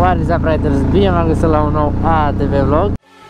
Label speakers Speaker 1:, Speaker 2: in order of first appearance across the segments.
Speaker 1: What is up, riders? Bine m-am găsit la un nou ATV vlog.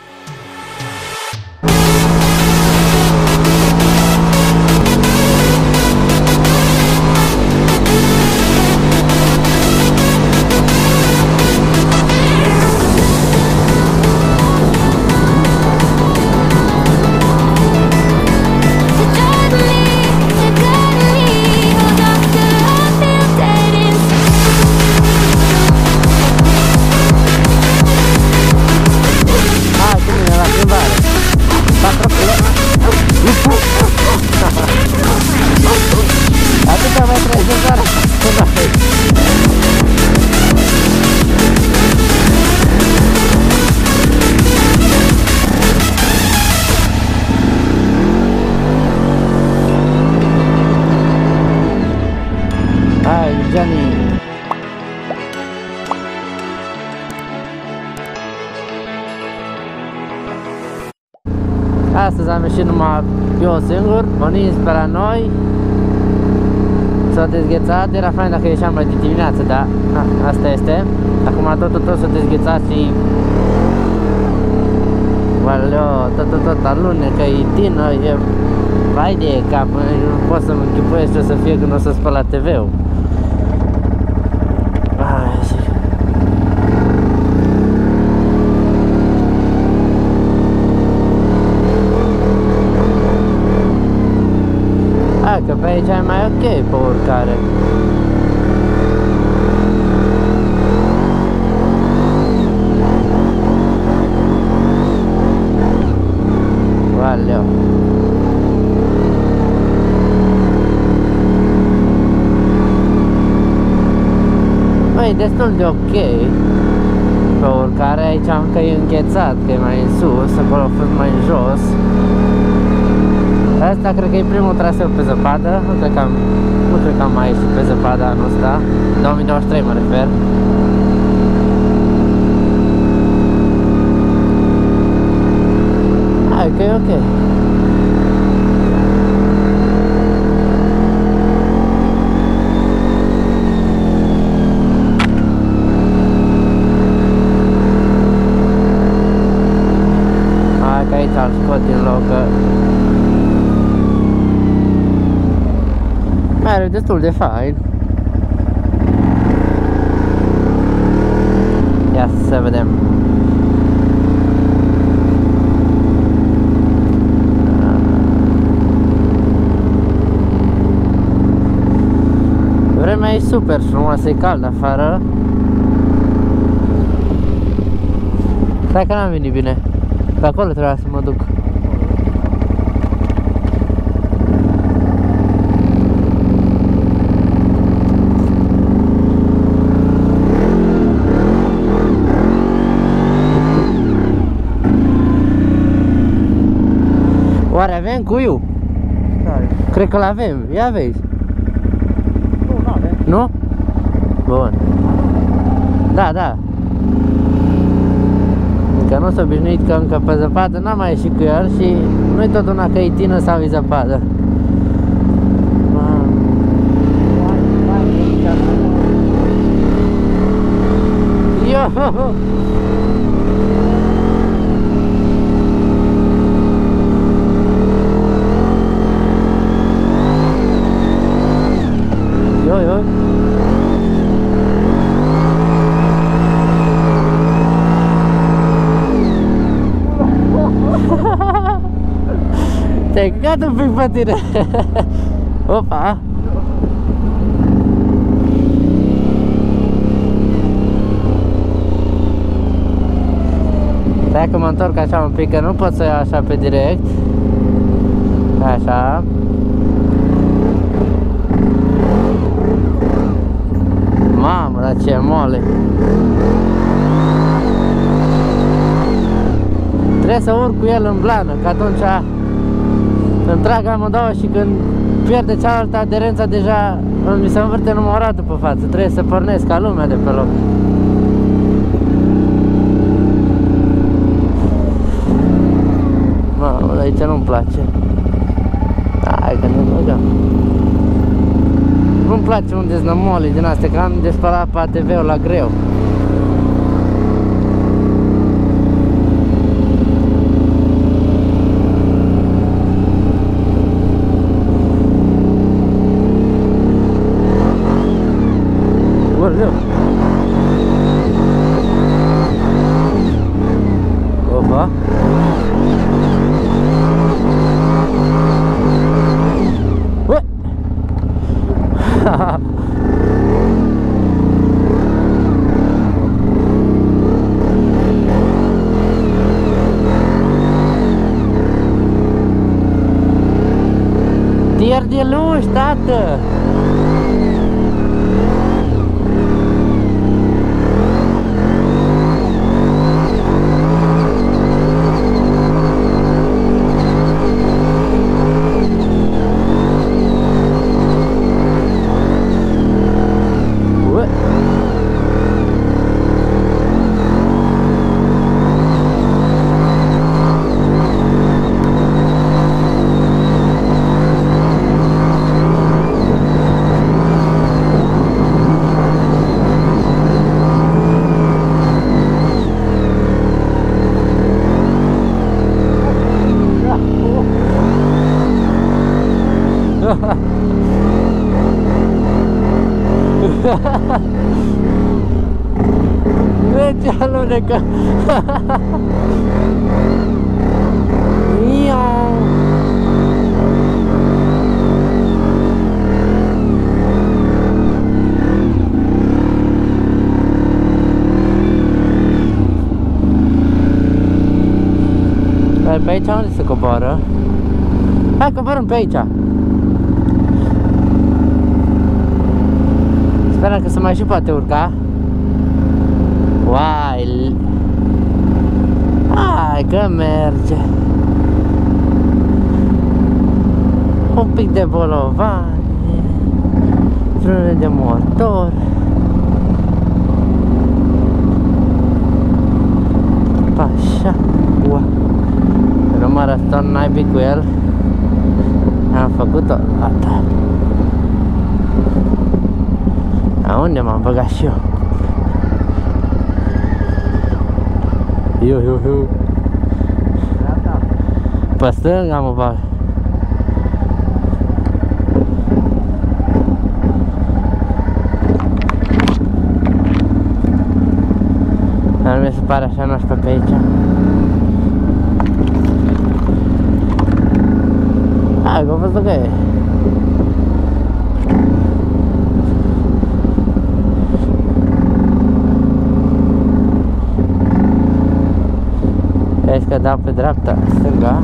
Speaker 1: Astăzi am ieșit numai eu singur, o nins pe la noi. S-a dezghețat, era fain dacă ieșeam mai de dimineață, dar na, asta este. Acum tot s-a dezghețat și valeo, tot alunecă, e tină, e vai de cap, nu pot să-mi închipuiesc ce o să fie când o să spăl la TV-ul. Că pe aici e mai ok pe urcare. Valeu. Băi, destul de ok pe urcare. Aici am că e înghețat, că e mai în sus, acolo a fost mai jos. Asta cred că e primul traseu pe zăpadă, nu cred că am mai ieșit pe zăpadă anul ăsta, 2023 mă refer. Hai că e ok. Hai că aici îl scot din loc, că are destul de fain. Ia să vedem. Vremea e super frumoasă, e cald afară. Stai că n-am venit bine. Pe acolo trebuia să mă duc. Oare avem cuiu?
Speaker 2: Care?
Speaker 1: Cred că l-avem, ia vezi.
Speaker 2: Nu, n-avem.
Speaker 1: Nu? Bun. Da. Încă nu s-a obișnuit că încă pe zăpadă n-am mai ieșit cu el și nu-i tot una că e tină sau e zăpadă. Yo! Te-ai căcat un pic pe tine. Opa! Stai că mă întorc așa un pic, că nu pot să iau așa pe direct. Așa. Mamă, dar ce mole! Trebuie să urc cu el în blană, că atunci îmi trag amândouă și când pierde cealaltă aderența deja mi se învârte număratul pe față. Trebuie să pornesc ca lumea de pe loc. Mamă, dar aici nu-mi place. Hai că ne băgăm. Nu-mi place unde-s nămolii din astea, că am de spălat pe ATV-ul la greu. Tir de luși, tată! Ce alunecă! Pe aici unde se coboară? Hai, coborâm pe aici! Sperăm că se mai și poate urca. Uai! Hai că merge! Un pic de bolovani, frâne de motor. Așa, ua! Rămâne asta naibii cu el. Am făcut-o, gata. A unde m-am băgat și eu? Eu. Pe stânga mă bag. Dar mi se pare așa nașpa pe aici. Hai, că am văzut că e. Vezi că dau pe dreapta, stânga.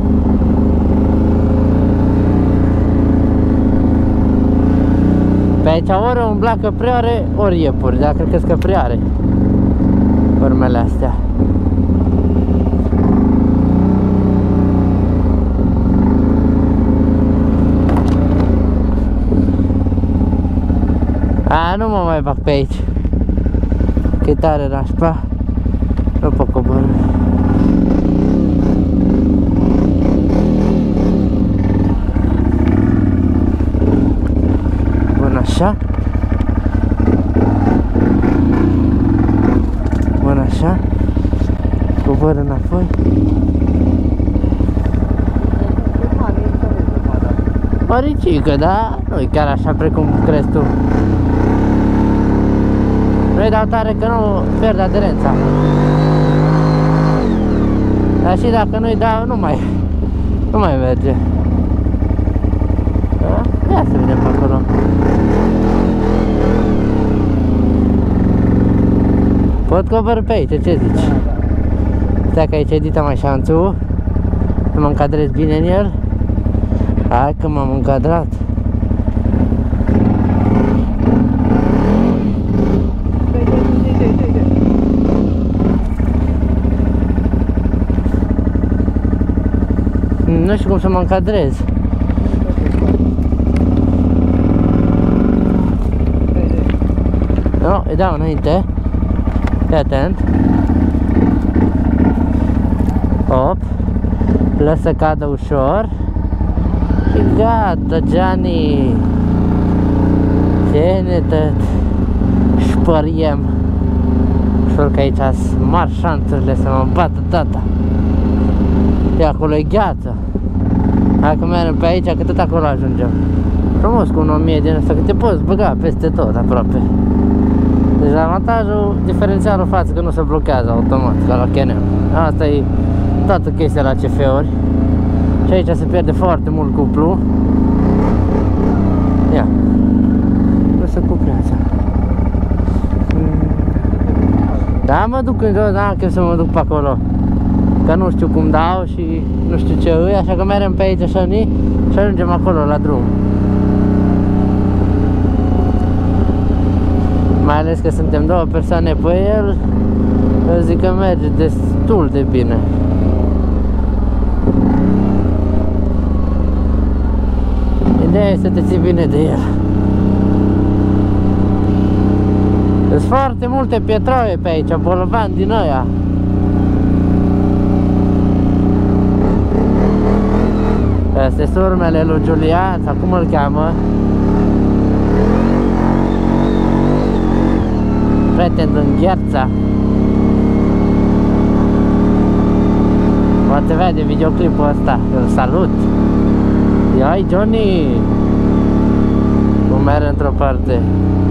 Speaker 1: Pe aici ori umbla căprioare, ori iepuri, dar cred că-s căprioare urmele astea. A, nu mă mai bag pe aici, că-i tare nașpa, nu pot coborî. Așa. Bun, așa. Cobor înapoi. Maricică, da? Nu-i chiar așa precum crezi tu. Nu-i dau tare că nu pierd aderența. Dar și dacă nu-i dau, nu mai merge. Da? Ia să vedem pe acolo. Pot coborî pe aici, ce zici? Stai că aici edita mai șanțul. Să mă încadrez bine în el. Hai că m-am încadrat. Nu știu cum să mă încadrez. Nu, îi dau înainte. Fii atent. Hop. Lăs să cadă ușor. Și gata, Gianni. Ce tot spăriem. Ușor că aici sunt mari șanțurile să mă bată tata. E acolo e gheață. Hai că mergem pe aici, că tot acolo ajungem. Frumos cu un 1000 din asta, că te poți băga peste tot aproape. Deci avantajul, diferențialul față că nu se blochează automat, ca la Can-Am. Asta e toată chestia la CF-uri. Și aici se pierde foarte mult cuplu. Ia. Nu se cuplează. Da, mă duc în jos, n-am chef să mă duc pe acolo. Că nu știu cum dau și nu știu ce îi, așa că mergem pe aici așa ni. și ajungem acolo la drum. Mai ales că suntem două persoane pe el, eu zic că merge destul de bine. Ideea e să te ții bine de el. Sunt foarte multe pietroie pe aici, bolovani din ăia. Astea sunt urmele lui Julian, sau cum îl cheamă. Prieten din Gherța. Poate vede videoclipul ăsta, îl salut. Ia-i Johnny! Cum merge într-o parte.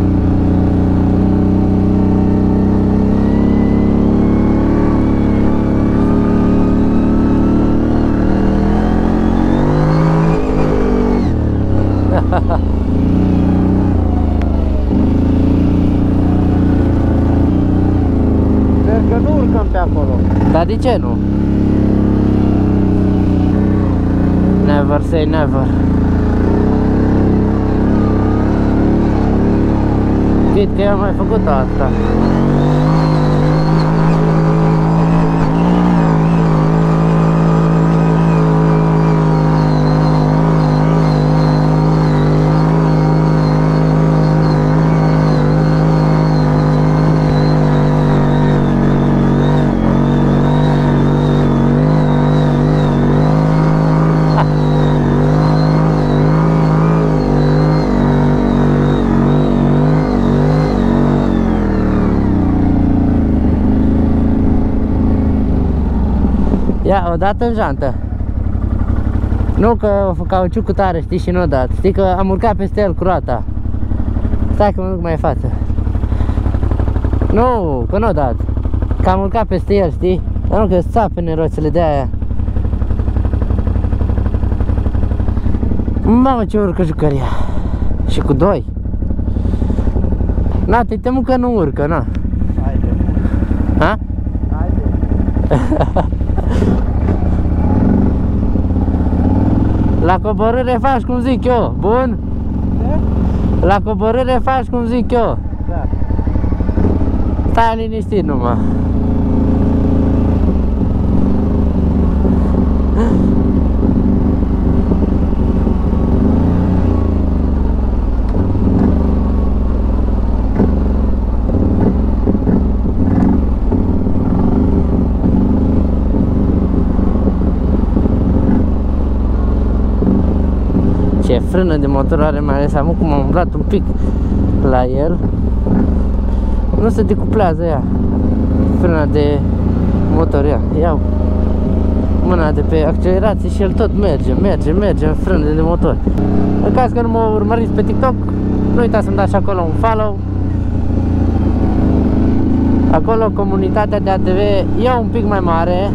Speaker 2: Sper că nu urcăm pe acolo.
Speaker 1: Dar de ce nu? Never say never. Cred că eu am mai făcut asta. Ia, o dat în jantă. Nu că cauciucul tare, știi, și nu o dat. Știi că am urcat peste el cu roata. Stai că mă duc mai în față. Nu, că nu o dat. Că am urcat peste el, știi? Dar nu că țapene roțele de aia. Mamă, ce urcă jucăria. Și cu doi. Na, te temu că nu urcă, na.
Speaker 2: Haide.
Speaker 1: Ha?
Speaker 2: Haide.
Speaker 1: La coborâre faci cum zic eu, bun? La coborâre faci cum zic eu.
Speaker 2: Da.
Speaker 1: Stai liniștit numai. Ce frână de motor are, mai ales acum cum am umblat un pic la el. Nu se decuplează ea. Frâna de motor, iau mâna de pe accelerație și el tot merge în frână de motor. În caz că nu mă urmăriți pe TikTok, nu uitați să-mi dați acolo un follow. Acolo comunitatea de ATV e un pic mai mare,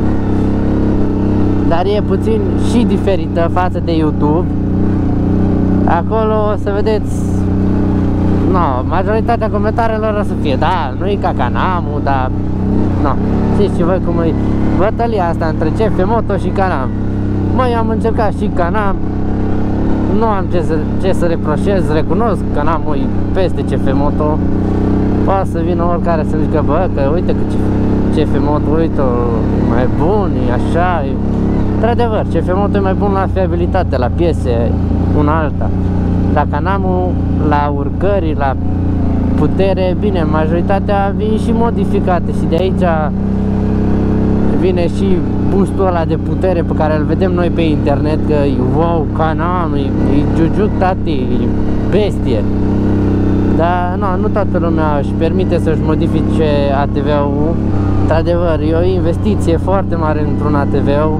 Speaker 1: dar e puțin și diferită față de YouTube. Acolo o să vedeți, majoritatea comentariilor o să fie, da, nu e ca Canamul, dar, știți și voi cum e bătălia asta între CF Moto și Canam. Măi, am încercat și Canam, nu am ce să reproșez, recunosc, Canamul e peste CF Moto. Poate să vină oricare să zică, bă, că uite că CF Moto, uite, e mai bun, e așa, e... Într-adevăr, CF Moto e mai bun la fiabilitate, la piese, una alta. Dar Canamul, la urcări, la putere, bine, majoritatea vin și modificate și de aici vine și boostul ăla de putere pe care îl vedem noi pe internet, că e wow, Canam, e jujuc, tati, e bestie. Dar nu toată lumea își permite să-și modifice ATV-ul. Într-adevăr, e o investiție foarte mare într-un ATV.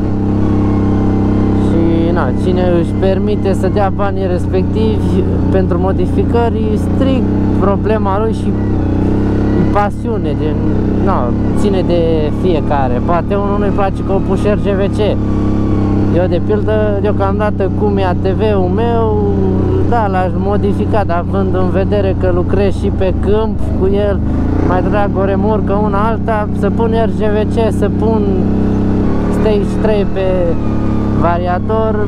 Speaker 1: Și cine își permite să dea banii respectivi pentru modificări, e strict problema lui și pasiune, ține de fiecare. Poate unul nu-i place că o pușer GVC. Eu, de pildă, deocamdată cum e ATV-ul meu, da, l-aș modifica, dar având în vedere că lucrez și pe câmp cu el, mai drag o remorcă una alta, să pun RGVC, să pun Stage 3 pe variator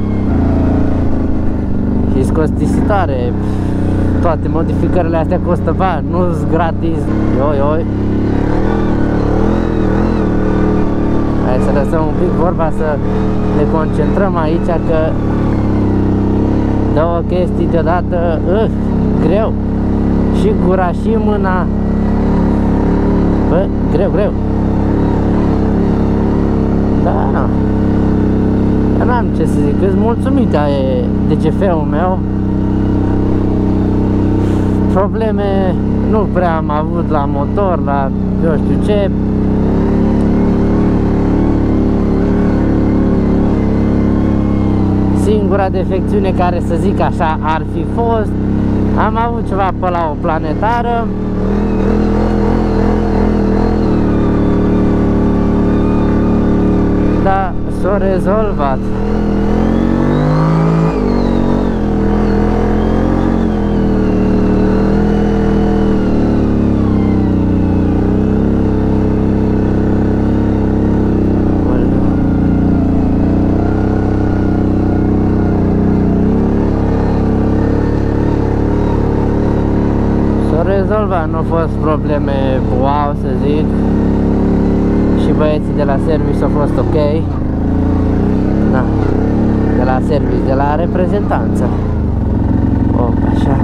Speaker 1: și costisitoare. Toate modificările astea costă bani, nu-s gratis. Oi. Hai să lăsăm un pic vorba, să ne concentrăm aici, că două chestii deodată, greu. Și gura și mâna. Bă, greu. Da, nu. Eu n-am ce să zic, îs mulțumit de DGF-ul meu. Probleme nu prea am avut la motor, la eu știu ce. Singura defecțiune care, să zic așa, ar fi fost, am avut ceva pe la o planetară. Da, s-a rezolvat. Rezolvat, nu au fost probleme wow, să zic. Și băieții de la service au fost ok. Da. De la service, de la reprezentanță. Așa.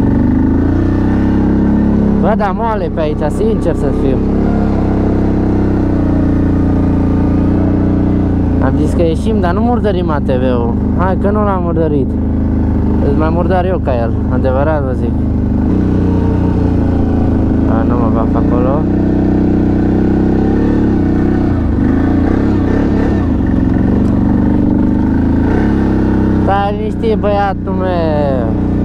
Speaker 1: Bă, da, moale pe aici, sincer să fiu. Am zis că ieșim, dar nu murdărim ATV-ul. Hai că nu l-am murdărit. Îți mai murdar eu ca el, adevărat vă zic. Nu mă bag acolo. Stai liniștit, băiatul meu.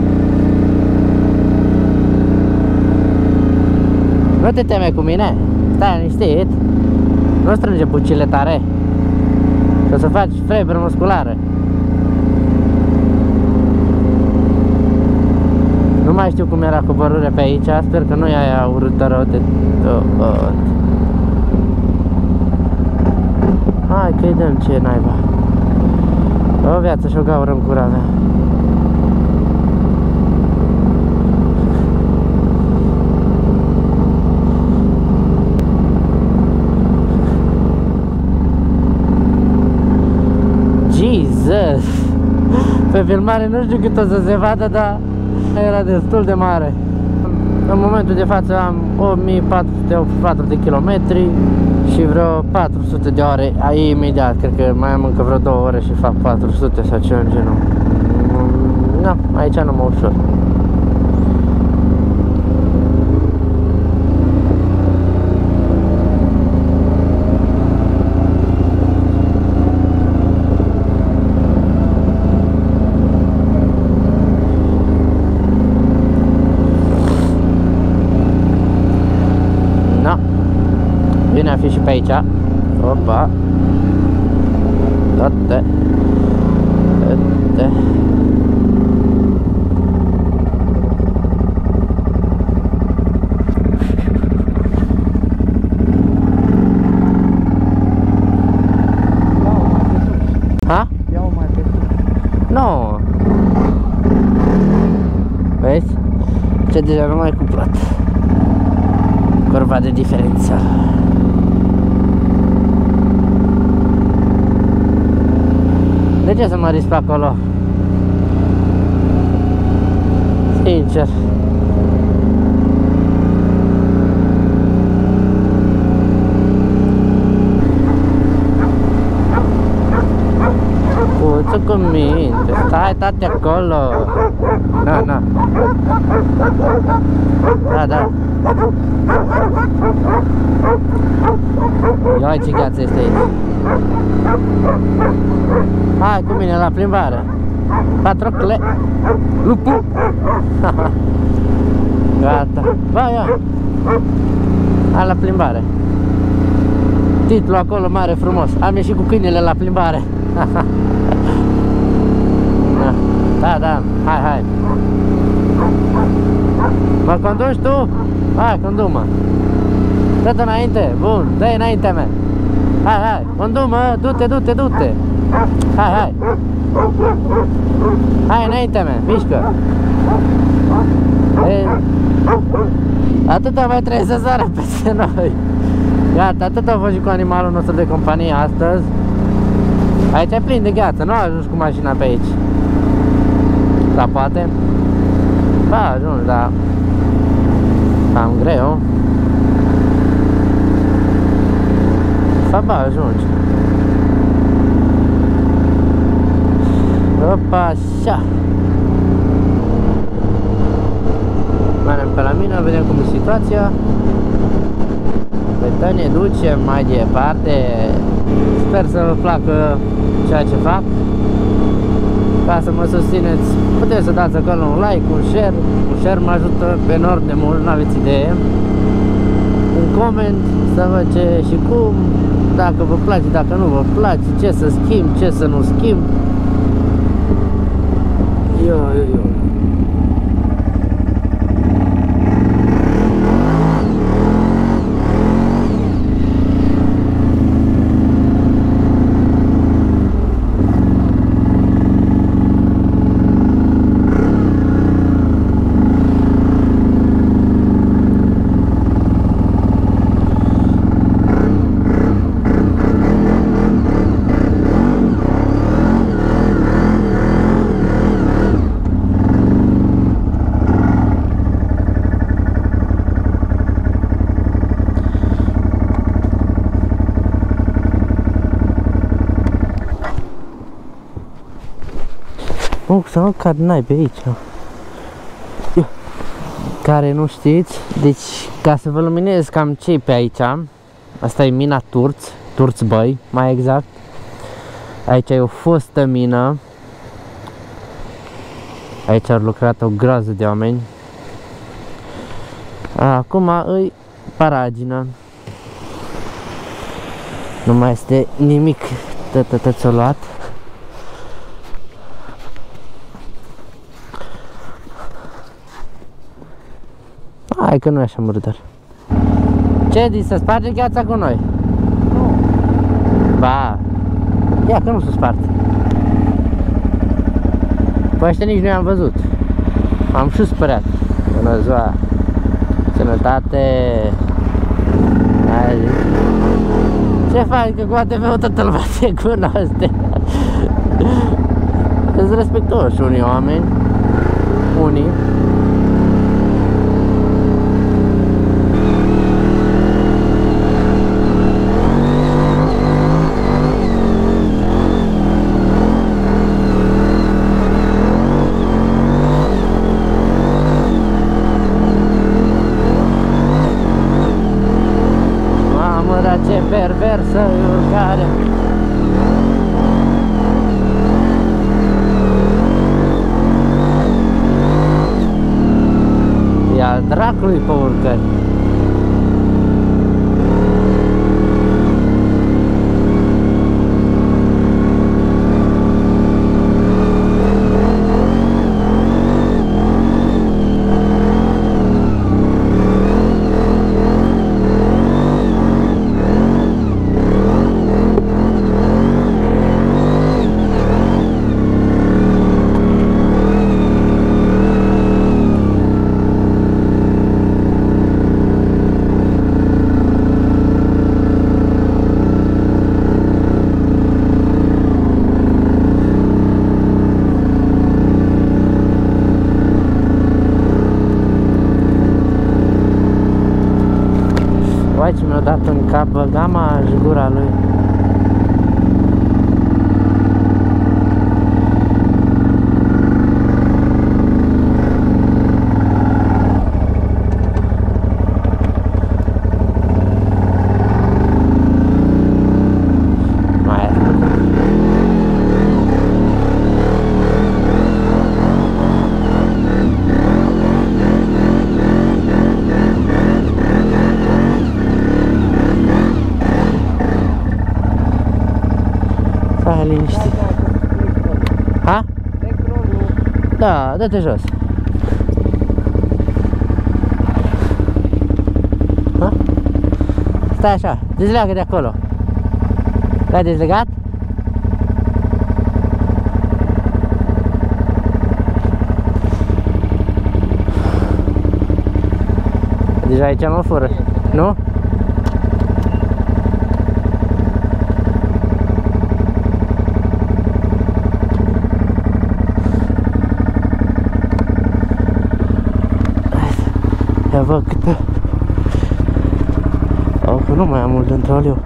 Speaker 1: Nu te teme cu mine? Stai liniștit. Nu strânge bucile tare, că o să faci febră musculară. Nu mai știu cum era coborârea pe aici, sper că nu e aia urâtă rău de tot. Hai că-i dăm ce naiba. O viață și o gaură în gura mea. Jesus! Pe filmare nu știu cât o să se vadă, dar era destul de mare. În momentul de față am 1484 de kilometri și vreo 400 de ore. Imediat, cred că mai am încă vreo 2 ore și fac 400 sau ceva în genul. Nu, aici nu mă ușor. Bine a fi și pe aici. Opa. Toate. Ha?
Speaker 2: Iau mai pe sus.
Speaker 1: Nu. Vezi? Ce deja nu mai cuplat. Curva de diferențial. De ce să mă risc pe acolo? Sincer. Puță cu minte. Stai, tati, acolo. Na. Da. Ia ce gheață este aici. Hai cu mine la plimbare. Patrocle. Lupu. Gata. Ia. Hai la plimbare. Titlul acolo mare frumos. Am ieșit cu câinele la plimbare. Da. Hai. Mă conduci tu? Hai, condu-mă. Dă-te înainte. Bun, dă-i înaintea mea. Hai, condu-mă, du-te. Hai, hai! Hai înainte mea, mișcă! E, atâta mai trebuie să sară peste noi. Gata, atât a fost și cu animalul nostru de companie astăzi. Aici e plin de gheață, nu a ajuns cu mașina pe aici. Da, poate. Ba, ajuns, dar cam greu. Sau ba, ajungi. Opa, așa. Mergem pe la mine, vedem cum e situația. Pe ne ducem mai departe. Sper să vă placă ceea ce fac. Ca să mă susțineți, puteți să dați acolo un like, un share mă ajută enorm de mult, n-aveți idee. Un coment să văd ce și cum, dacă vă place, dacă nu vă place, ce să schimb, ce să nu schimb. Eu. Să nu cad pe aici. Care nu știți, deci ca să vă luminez cam ce pe aici. Asta e mina Turț Băi, mai exact. Aici e o fostă mină. Aici au lucrat o groază de oameni. Acum e paragină. Nu mai este nimic tățăluat. Hai că nu e așa murdăr. Ce zici, să sparge gheața cu noi?
Speaker 2: Nu.
Speaker 1: Ba, ia că nu se sparte. Păi ăștia nici nu i-am văzut. M-am și speriat. Bună ziua. Sănătate. Hai. Ce faci? Că cu ATV-ul tot îl bate cu noastră. Sunt respectuoși unii oameni. Unii. Ce perversă urcare. E al dracului pe urcări. Vai, ce mi-a dat în cap gama și gura lui. Hai liniștit. Ha? Da, dă-te jos. Ha? Stai așa, dezleagă de acolo. L-ai dezlegat? Deja aici mă fură, nu? Ia văd câte... Au, că nu mai am mult într-o eu.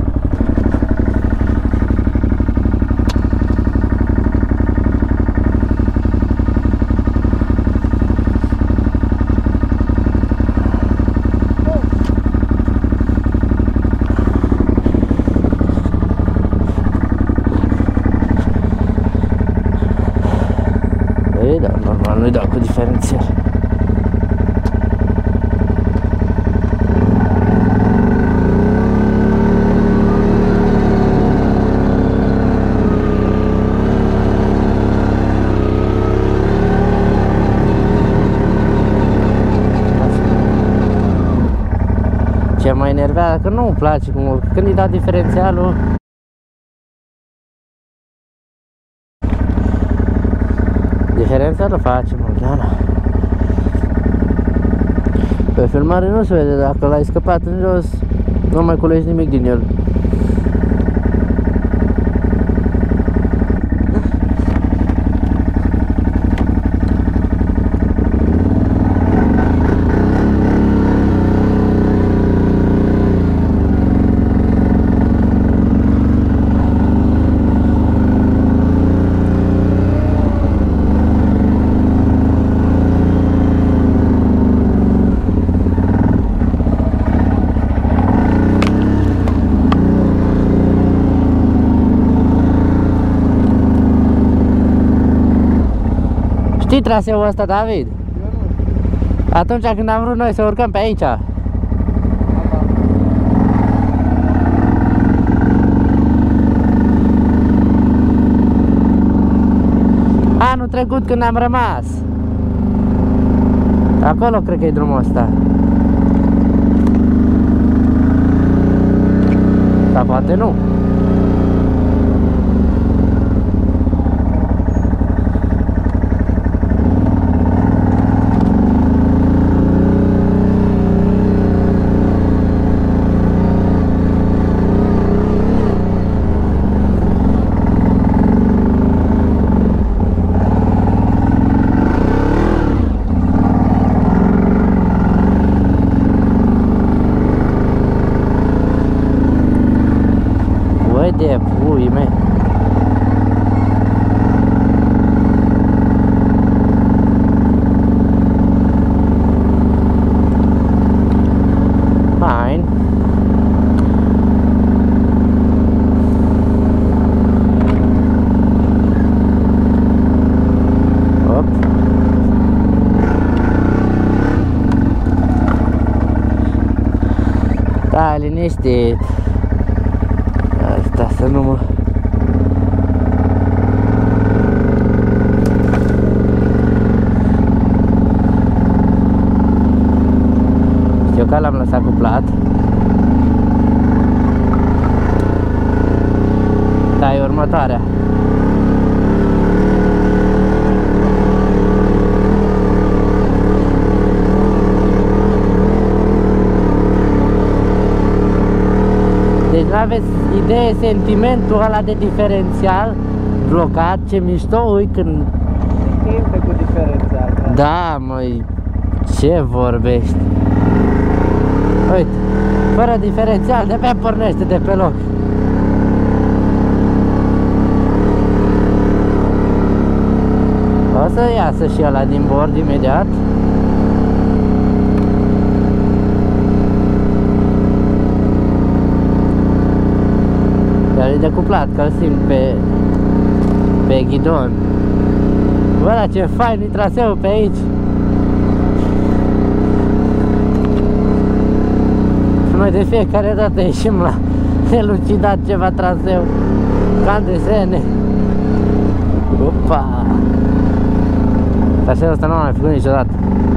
Speaker 1: Ei, da, normal, nu-i dau cu diferențial. Ce mă enervează, că nu-mi place cum urc. Când îi dau diferențialul, diferențialul face, Morgana. Pe filmare nu se vede, dacă l-ai scăpat în jos, nu mai culegi nimic din el. Știi traseul ăsta, David?
Speaker 2: Eu nu.
Speaker 1: Atunci când am vrut noi să urcăm pe aici. Anul trecut când am rămas. Acolo cred că e drumul ăsta. Dar poate nu. De pui mei. Fine. Hop. Stai liniștit. Asta să nu mă... Știu că l-am lăsat cuplat. Da, e următoarea. Deci n-aveți idee sentimentul ăla de diferențial blocat, ce mișto, ui când...
Speaker 2: Simte cu diferențial.
Speaker 1: Da, măi, ce vorbești? Uite, fără diferențial, de-abia pornește de pe loc. O să iasă și ăla din bord imediat. Care e decuplat, că îl simt pe ghidon. Bă, dar ce fain e traseul pe aici. Noi de fiecare dată ieșim la elucidat ceva traseu, ca în desene. Opa! Traseul ăsta nu am mai făcut niciodată.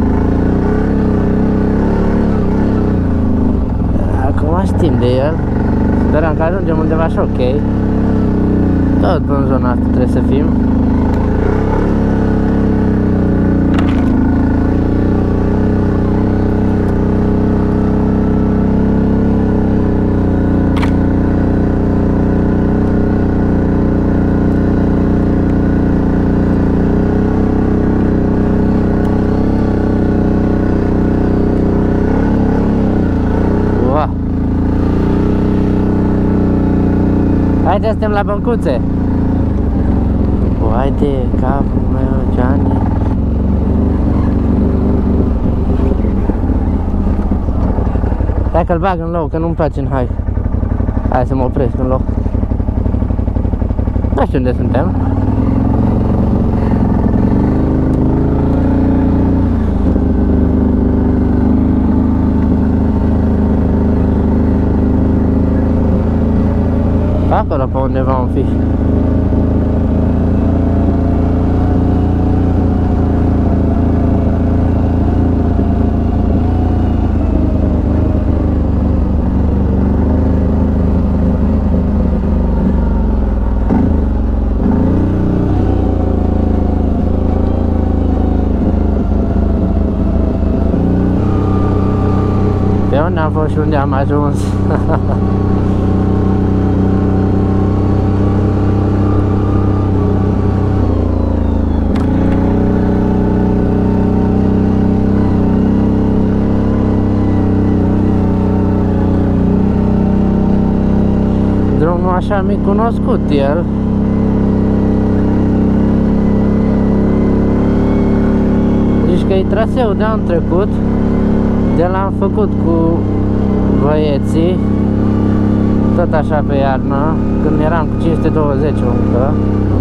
Speaker 1: Acum știm de el. Sperăm că ajungem undeva și ok. Tot în zona asta trebuie să fim. Haide, suntem la băncuțe. Uai de capul meu, Gianni. Hai că-l bag în loc, că nu-mi place în hai. Hai să mă opresc în loc. Nu știu unde suntem. Acolo pe undeva am fi. Pe unde am fost și unde am ajuns? Drumul așa mi cunoscut el. Zici că e traseul de anul trecut. De l-am făcut cu băieții. Tot așa pe iarnă, când eram cu 520 încă.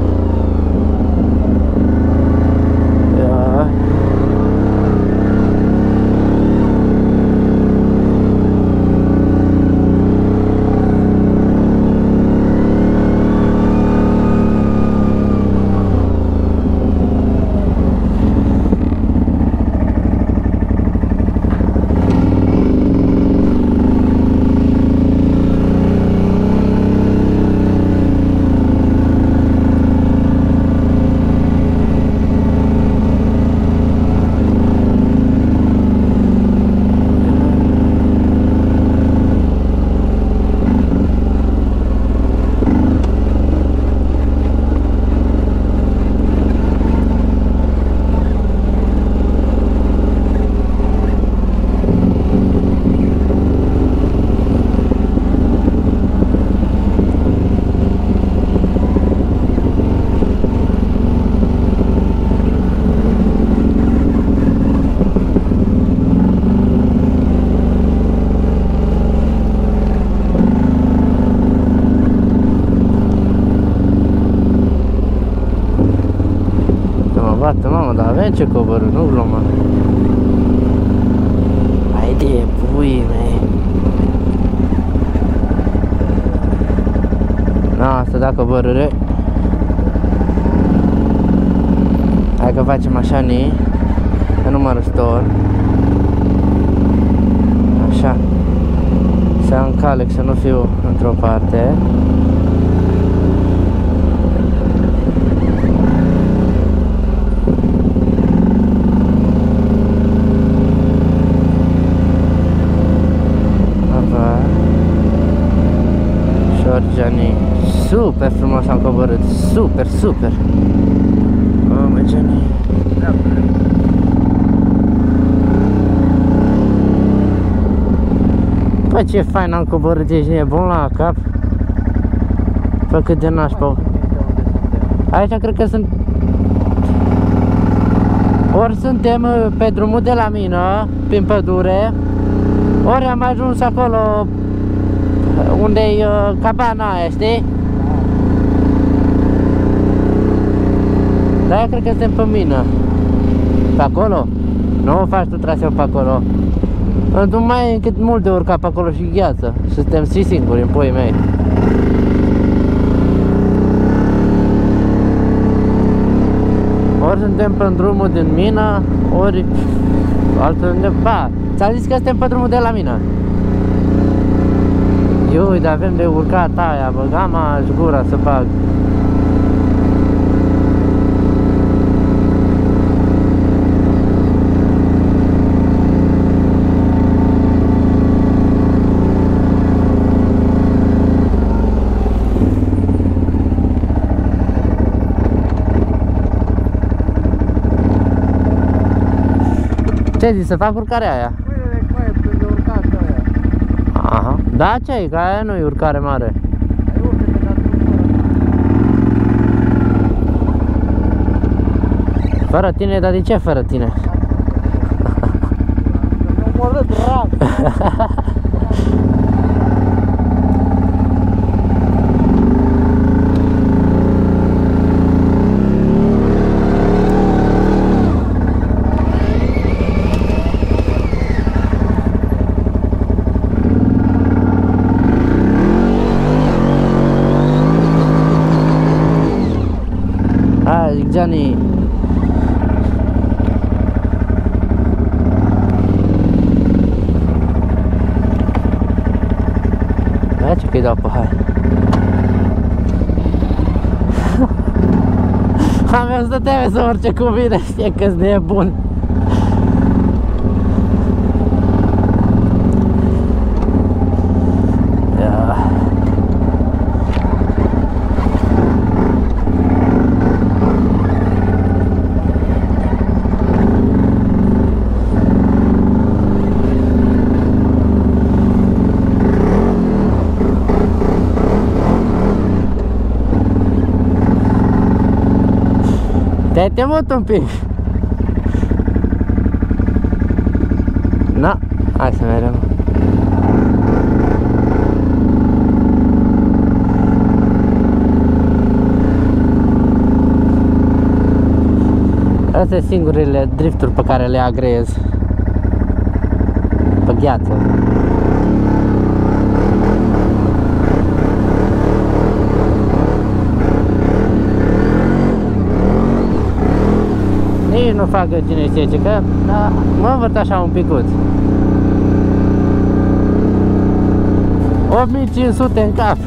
Speaker 1: Bată, mamă, dar avem ce coborâ, nu glumă. Haide, puii mei. Na, asta da coborâre. Hai că facem așa ni. Că nu mă răstor. Așa. Să încalec, să nu fiu într-o parte. Gianni, super frumos am coborât, super, super. Mamă, Gianni. Păi ce fain am coborât, ești nebun la cap. Păi cât de nașpa. Aici cred că sunt... Ori suntem pe drumul de la Mină, prin pădure, ori am ajuns acolo unde-i cabana aia, știi? Dar cred că suntem pe Mină. Pe acolo? Nu faci tu traseu pe acolo. Nu mai e cât mult de urcat pe acolo și gheață. Și suntem și singuri în puii mei. Ori suntem pe drumul din Mină, ori altundeva. Ți-am zis că suntem pe drumul de la Mină. Eu, dar avem de urcat aia, băgam aș gura să bag. Ce zici, să fac urcarea aia?
Speaker 2: Păi, de urcat aia.
Speaker 1: Aha. Da, ce-i? Că aia nu e urcare mare.
Speaker 2: Ai urcă-te, dar tu
Speaker 1: Fără tine, dar de ce fără tine?
Speaker 2: Nu mă râd drag.
Speaker 1: Gianni. Merge că-i dau pe hai. Am eu stăteam să orice cu mine, știe că-s nebun. Te-ai temut un pic. Na, hai să mergem. Astea sunt singurele drifturi pe care le agreez pe gheață. Nu fac cine știe ce, că da, mă învărt așa un picuț. 8500 în cap.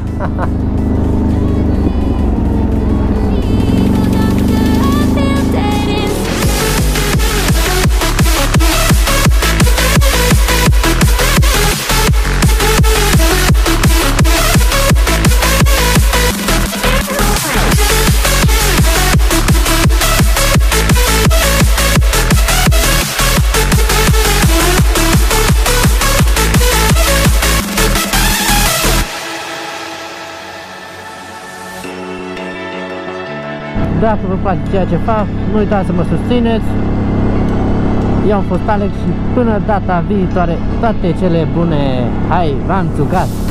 Speaker 1: Dacă vă place ceea ce fac, nu uitați să mă susțineți. Eu am fost Alex și până data viitoare, toate cele bune. Hai, v-am țugat!